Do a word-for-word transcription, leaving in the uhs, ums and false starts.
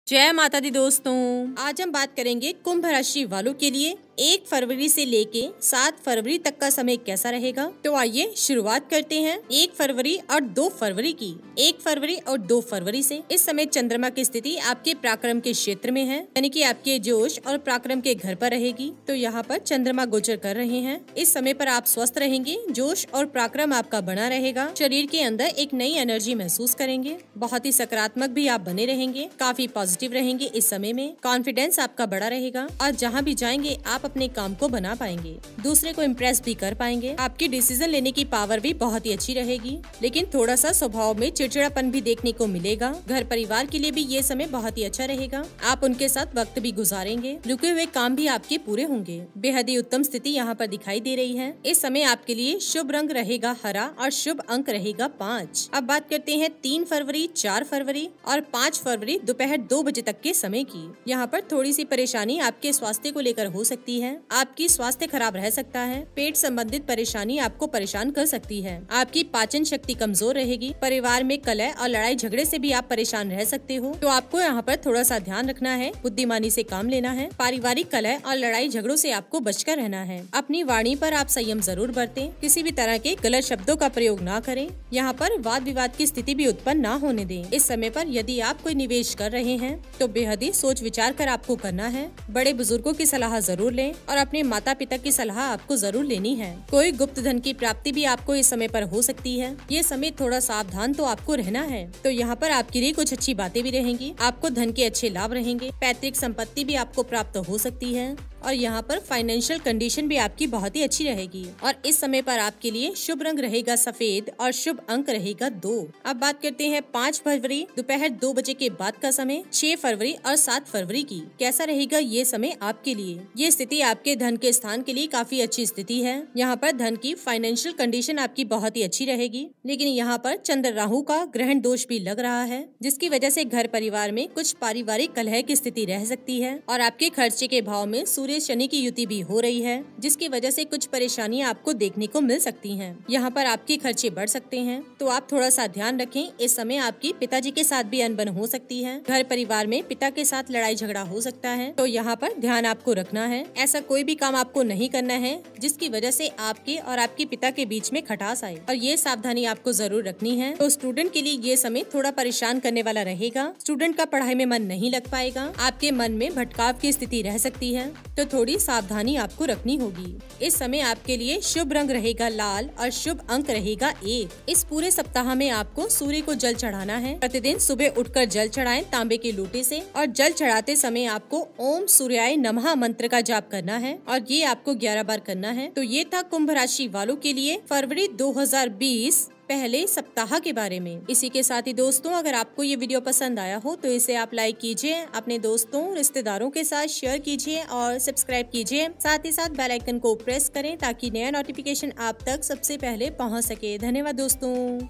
जय माता दी दोस्तों, आज हम बात करेंगे कुंभ राशि वालों के लिए एक फरवरी से लेके सात फरवरी तक का समय कैसा रहेगा। तो आइए शुरुआत करते हैं एक फरवरी और दो फरवरी की। एक फरवरी और दो फरवरी से इस समय चंद्रमा की स्थिति आपके पराक्रम के क्षेत्र में है, यानी कि आपके जोश और पराक्रम के घर पर रहेगी। तो यहाँ पर चंद्रमा गोचर कर रहे हैं। इस समय पर आप स्वस्थ रहेंगे, जोश और पराक्रम आपका बना रहेगा। शरीर के अंदर एक नई एनर्जी महसूस करेंगे, बहुत ही सकारात्मक भी आप बने रहेंगे, काफी पॉजिटिव रहेंगे। इस समय में कॉन्फिडेंस आपका बड़ा रहेगा और जहाँ भी जाएंगे आप अपने काम को बना पाएंगे, दूसरे को इम्प्रेस भी कर पाएंगे। आपकी डिसीजन लेने की पावर भी बहुत ही अच्छी रहेगी, लेकिन थोड़ा सा स्वभाव में चिड़चिड़ापन भी देखने को मिलेगा। घर परिवार के लिए भी ये समय बहुत ही अच्छा रहेगा। आप उनके साथ वक्त भी गुजारेंगे, रुके हुए काम भी आपके पूरे होंगे। बेहद ही उत्तम स्थिति यहाँ पर दिखाई दे रही है। इस समय आपके लिए शुभ रंग रहेगा हरा और शुभ अंक रहेगा पाँच। अब बात करते हैं तीन फरवरी, चार फरवरी और पाँच फरवरी दोपहर दो बजे तक के समय की। यहाँ पर थोड़ी सी परेशानी आपके स्वास्थ्य को लेकर हो सकती है। आपकी स्वास्थ्य खराब रह सकता है। पेट संबंधित परेशानी आपको परेशान कर सकती है। आपकी पाचन शक्ति कमजोर रहेगी। परिवार में कलह और लड़ाई झगड़े से भी आप परेशान रह सकते हो, तो आपको यहाँ पर थोड़ा सा ध्यान रखना है, बुद्धिमानी से काम लेना है। पारिवारिक कलह और लड़ाई झगड़ों से आपको बचकर रहना है। अपनी वाणी पर आप संयम जरूर बरतें, किसी भी तरह के गलत शब्दों का प्रयोग न करें। यहाँ पर वाद विवाद की स्थिति भी उत्पन्न न होने दें। इस समय पर यदि आप कोई निवेश कर रहे हैं तो बेहद ही सोच विचार कर आपको करना है। बड़े बुजुर्गों की सलाह जरूर लें और अपने माता पिता की सलाह आपको जरूर लेनी है। कोई गुप्त धन की प्राप्ति भी आपको इस समय पर हो सकती है। ये समय थोड़ा सावधान तो आपको रहना है। तो यहाँ पर आपके लिए कुछ अच्छी बातें भी रहेंगी। आपको धन के अच्छे लाभ रहेंगे। पैतृक संपत्ति भी आपको प्राप्त हो सकती है और यहाँ पर फाइनेंशियल कंडीशन भी आपकी बहुत ही अच्छी रहेगी। और इस समय पर आपके लिए शुभ रंग रहेगा सफेद और शुभ अंक रहेगा दो। अब बात करते हैं पाँच फरवरी दोपहर दो बजे के बाद का समय, छह फरवरी और सात फरवरी की। कैसा रहेगा ये समय आपके लिए। ये स्थिति आपके धन के स्थान के लिए काफी अच्छी स्थिति है। यहाँ पर धन की फाइनेंशियल कंडीशन आपकी बहुत ही अच्छी रहेगी, लेकिन यहाँ पर चंद्र राहु का ग्रहण दोष भी लग रहा है, जिसकी वजह से घर परिवार में कुछ पारिवारिक कलह की स्थिति रह सकती है। और आपके खर्चे के भाव में सूर्य शनि की युति भी हो रही है, जिसकी वजह से कुछ परेशानियां आपको देखने को मिल सकती हैं। यहाँ पर आपके खर्चे बढ़ सकते हैं, तो आप थोड़ा सा ध्यान रखें। इस समय आपकी पिताजी के साथ भी अनबन हो सकती है। घर परिवार में पिता के साथ लड़ाई झगड़ा हो सकता है, तो यहाँ पर ध्यान आपको रखना है। ऐसा कोई भी काम आपको नहीं करना है जिसकी वजह से आपके और आपके पिता के बीच में खटास आए, और ये सावधानी आपको जरूर रखनी है। तो स्टूडेंट के लिए ये समय थोड़ा परेशान करने वाला रहेगा। स्टूडेंट का पढ़ाई में मन नहीं लग पाएगा। आपके मन में भटकाव की स्थिति रह सकती है, तो थोड़ी सावधानी आपको रखनी होगी। इस समय आपके लिए शुभ रंग रहेगा लाल और शुभ अंक रहेगा एक। इस पूरे सप्ताह में आपको सूर्य को जल चढ़ाना है। प्रतिदिन सुबह उठकर जल चढ़ाएं तांबे के लोटे से, और जल चढ़ाते समय आपको ओम सूर्याय नमः मंत्र का जाप करना है, और ये आपको ग्यारह बार करना है। तो ये था कुंभ राशि वालों के लिए फरवरी दो हजार बीस पहले सप्ताह के बारे में। इसी के साथ ही दोस्तों, अगर आपको ये वीडियो पसंद आया हो तो इसे आप लाइक कीजिए, अपने दोस्तों रिश्तेदारों के साथ शेयर कीजिए और सब्सक्राइब कीजिए। साथ ही साथ बेल आइकन को प्रेस करें ताकि नया नोटिफिकेशन आप तक सबसे पहले पहुंच सके। धन्यवाद दोस्तों।